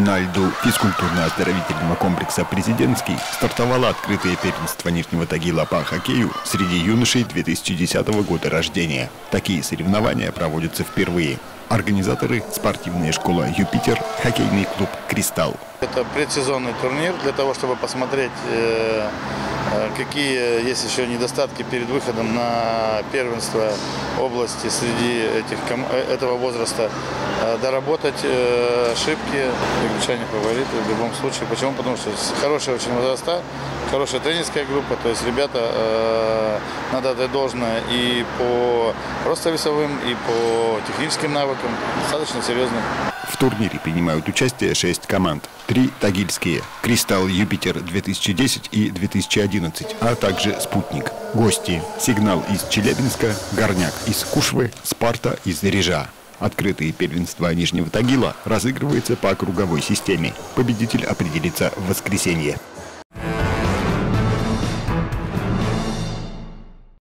На льду физкультурно-оздоровительного комплекса «Президентский» стартовало открытое первенство Нижнего Тагила по хоккею среди юношей 2010 года рождения. Такие соревнования проводятся впервые. Организаторы – спортивная школа «Юпитер», хоккейный клуб «Кристалл». Это предсезонный турнир для того, чтобы посмотреть, какие есть еще недостатки перед выходом на первенство области среди этого возраста, доработать ошибки, англичане фавориты в любом случае. Почему? Потому что хорошие очень возраста, хорошая тренерская группа, то есть ребята, надо отдать должное и по ростовесовым, и по техническим навыкам, достаточно серьезно. В турнире принимают участие 6 команд. 3 тагильские – «Кристалл Юпитер» 2010 и 2011, а также «Спутник». Гости – «Сигнал» из Челябинска, «Горняк» из Кушвы, «Спарта» из Режа. Открытые первенства Нижнего Тагила разыгрываются по круговой системе. Победитель определится в воскресенье.